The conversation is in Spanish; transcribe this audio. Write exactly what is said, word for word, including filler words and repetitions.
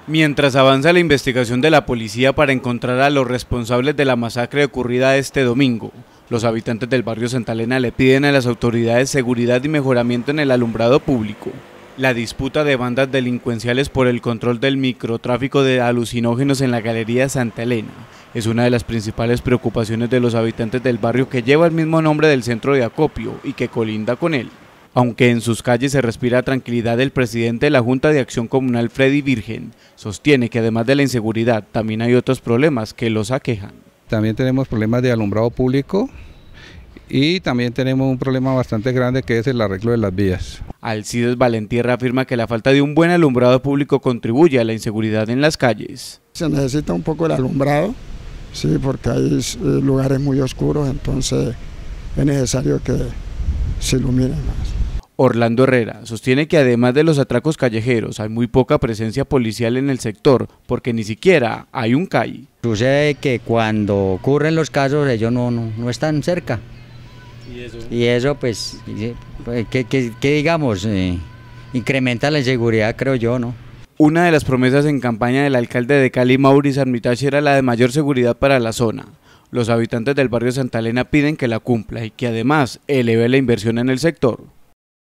Mientras avanza la investigación de la policía para encontrar a los responsables de la masacre ocurrida este domingo, los habitantes del barrio Santa Elena le piden a las autoridades seguridad y mejoramiento en el alumbrado público. La disputa de bandas delincuenciales por el control del microtráfico de alucinógenos en la galería Santa Elena es una de las principales preocupaciones de los habitantes del barrio, que lleva el mismo nombre del centro de acopio y que colinda con él. Aunque en sus calles se respira tranquilidad, el presidente de la Junta de Acción Comunal, Freddy Virgen, sostiene que además de la inseguridad también hay otros problemas que los aquejan. También tenemos problemas de alumbrado público y también tenemos un problema bastante grande, que es el arreglo de las vías. Alcides Valentierra afirma que la falta de un buen alumbrado público contribuye a la inseguridad en las calles. Se necesita un poco el alumbrado, sí, porque hay lugares muy oscuros, entonces es necesario que se iluminen más. Orlando Herrera sostiene que además de los atracos callejeros hay muy poca presencia policial en el sector, porque ni siquiera hay un C A I. Sucede que cuando ocurren los casos ellos no, no, no están cerca. ¿Y eso? Y eso pues, que, que, que digamos, eh, incrementa la inseguridad, creo yo, ¿no? Una de las promesas en campaña del alcalde de Cali, Mauricio Armitage, era la de mayor seguridad para la zona. Los habitantes del barrio Santa Elena piden que la cumpla y que además eleve la inversión en el sector.